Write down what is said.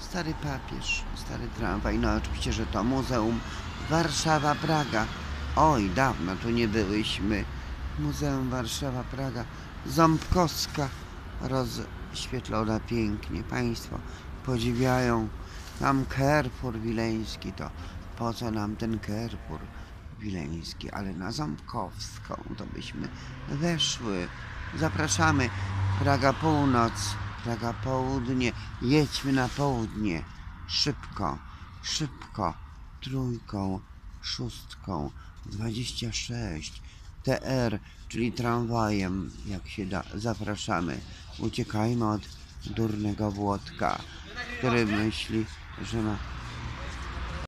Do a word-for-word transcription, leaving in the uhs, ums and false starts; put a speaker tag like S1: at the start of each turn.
S1: Stary papież, stary tramwaj, no oczywiście, że to muzeum Warszawa-Praga. Oj, dawno tu nie byłyśmy. Muzeum Warszawa-Praga, Ząbkowska rozświetlona pięknie. Państwo podziwiają. Tam Kerfur Wileński, to po co nam ten Kerfur Wileński, ale na Ząbkowską to byśmy weszły. Zapraszamy. Praga Północ, Praga Południe, jedźmy na południe. Szybko, szybko, trójką, szóstką, dwadzieścia sześć, T R, czyli tramwajem, jak się da. Zapraszamy. Uciekajmy od durnego Włodka, który myśli, że ma